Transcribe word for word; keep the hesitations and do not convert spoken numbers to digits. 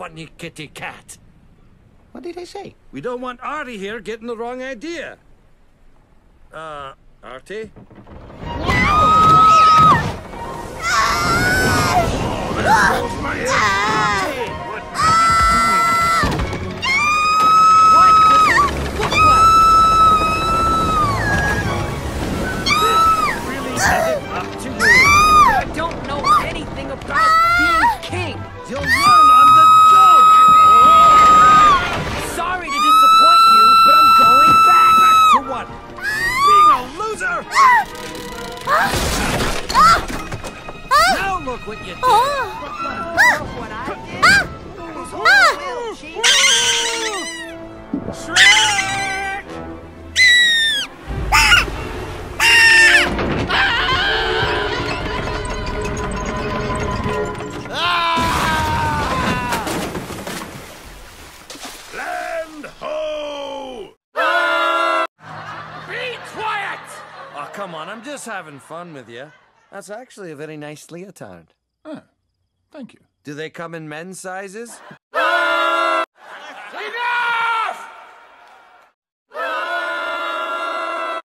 funny kitty cat. What did I say? We don't want Artie here getting the wrong idea. Uh, Artie? You'll learn on the job! Sorry to disappoint you, but I'm going back! Back to what? Being a loser? Now look what you did! Look what I did! Who's on the wheel, Chief? Shrek! Oh, come on, I'm just having fun with you. That's actually a very nice leotard. Oh, thank you. Do they come in men's sizes?